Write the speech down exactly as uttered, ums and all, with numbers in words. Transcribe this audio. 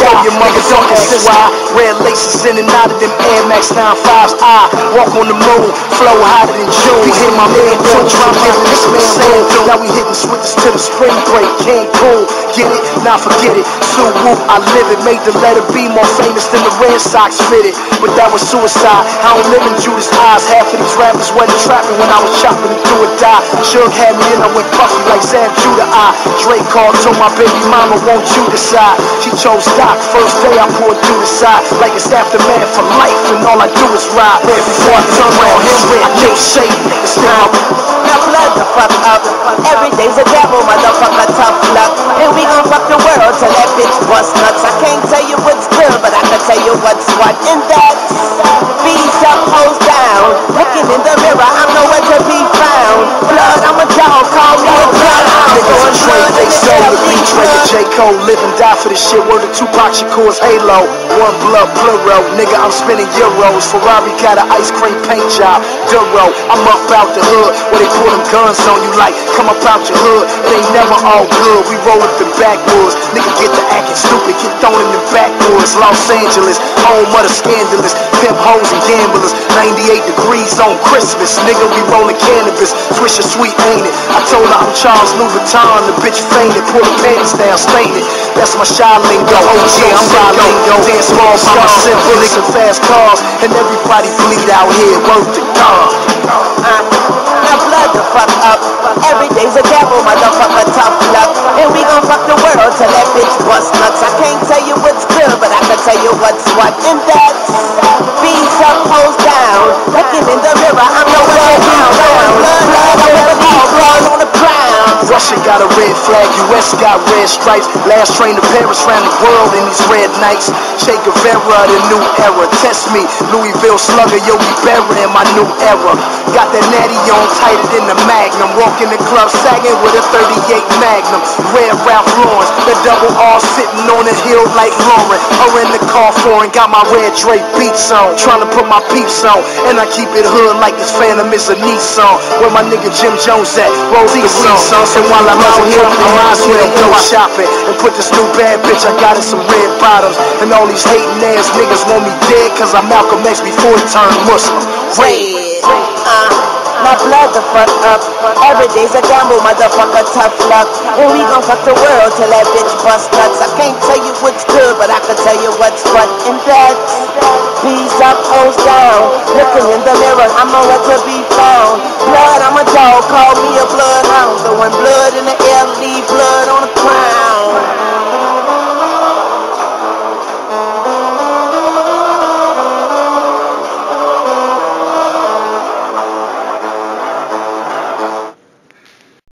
show your mother don't ask why. Red laces in and out of them Air Max nine fives. I walk on the moon, flow hotter than June. He hit my man, don't try to get this man saying. Now we hitting switches to the spring break. Cancun, get it? Now forget it. Sue Whoop, I live it. Made the letter B more famous than the Red Sox fitted. But that was suicide. I don't live in Judas eyes. Half of these rappers wasn't trapping when I was chopping it through or die. Suge had me in, I went puffy like Zab Judah. I Drake called, told my baby mama, won't you decide? She chose Doc. First day I poured through the side like it's aftermath for life, and all I do is ride. Before I turn around him, I can't say it's now. Now blood the fuck up. Every day's a devil, motherfucker, tough luck. And we gon' fuck the world till that bitch bust nuts. I can't tell you what's good, but I can tell you what's what. And that's beats up, hoes down. Looking in the mirror, I'm nowhere to be found. Blood, I'm a dog, call me a blood. Niggas are trade, they sell the beach. Nigga J. Cole, live and die for this shit. Word of Tupac Shakur's Halo. One blood, plural. Nigga, I'm spinning euros. Ferrari got an ice cream paint job. Duro, I'm up out the hood where they pull them guns on you like, come up out your hood. It ain't never all good. We roll up the backwoods. Nigga get the acting stupid, get thrown in the backwoods. Los Angeles, home of the scandalous. Pimp hoes and gamblers. ninety-eight degrees on Christmas. Nigga, we rolling cannabis. Swisher sweet, ain't it? I told her I'm Charles Louboutin. The bitch fainted, pull the panties down, stain it. That's my shy lingo. Oh yeah, I'm shy lingo. Dance small by myself, bullets and fast cars. And everybody bleed out here, worth the God. Uh, now blood the fuck up. Every day's a devil, motherfucker, tough luck. And we gon' fuck the world till that bitch bust nuts. I can't tell you what's good, but I can tell you what's what. And that's beats up, hoes down. Looking in the mirror, I'm nowhere to be found. Blood, blood, I'm never all blood on the ground. Russia got a red flag, U S got red stripes. Last train to Paris ran the world in these red nights. Che Guevara, the new era. Test me, Louisville slugger, yo, we burying my new era. Got that natty on tighter than the Magnum. Walking the club sagging with a thirty-eight Magnum. Red Ralph Lauren, the double R sitting on the hill like Lauren. Her in the car foreign, got my red Drake beats on. Trying to put my peeps on, and I keep it hood like this Phantom is a Nissan. Where my nigga Jim Jones at? Rolls the songs. And while I'm out here, I'm out here to go shopping and put this new bad bitch I got in some red bottoms. And all these hating ass niggas want me dead, cause I'm Malcolm X before he turned Muslim. Red, uh, my blood the fuck up. Every day's a gamble, motherfucker, tough luck. And we gon' fuck the world till that bitch bust nuts. I can't tell you what's good, but I can tell you what's what. And that's bees up, hoes down. Looking in the mirror, I'm nowhere to be found. Blood, I'm a dog, call me a blood.